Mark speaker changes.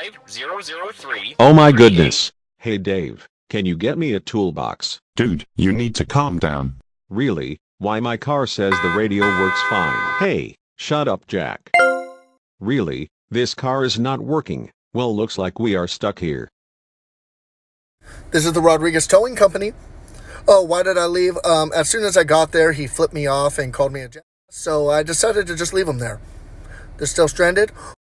Speaker 1: 5003.
Speaker 2: Oh my goodness. Hey Dave, can you get me a toolbox?
Speaker 3: Dude, you need to calm down.
Speaker 2: Really? Why, my car says the radio works fine. Hey, shut up, Jack. Really? This car is not working. Well, looks like we are stuck here.
Speaker 4: This is the Rodriguez Towing Company. Oh, why did I leave? As soon as I got there, he flipped me off and called me a jackass. So I decided to just leave him there. They're still stranded.